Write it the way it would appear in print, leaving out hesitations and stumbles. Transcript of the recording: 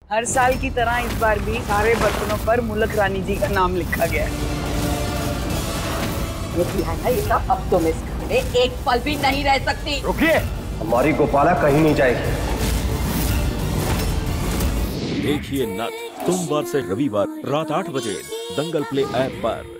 हर साल की तरह इस बार भी सारे बर्तनों पर मुलक रानी जी का नाम लिखा गया है। ये सब अब तुम इस घर में एक पल भी नहीं रह सकती। रुकिए, हमारी गोपाला कहीं नहीं जाएगी। देखिए नथ सोमवार से रविवार रात 8 बजे दंगल प्ले ऐप पर।